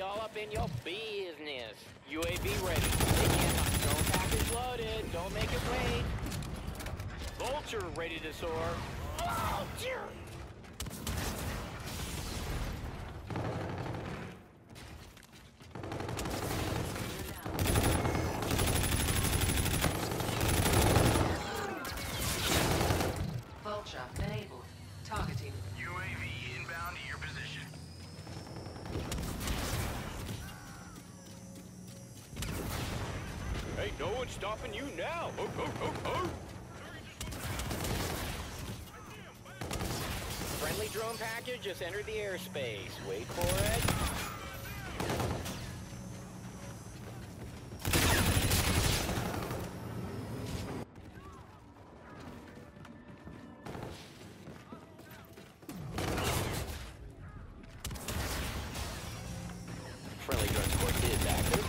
all up in your business. UAV ready. Drone package loaded. Don't make it wait. Vulture ready to soar. Vulture! Vulture enabled. Targeting. UAV inbound to your position. Ain't no one stopping you now. Oh, oh, oh, oh. Friendly drone package just entered the airspace. Wait for it. Friendly drone support is active.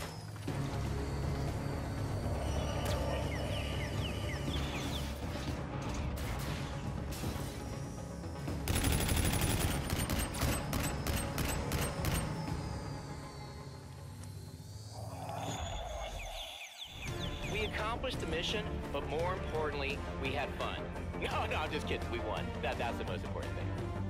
We accomplished the mission, but more importantly, we had fun. No, I'm just kidding. We won. That's the most important thing.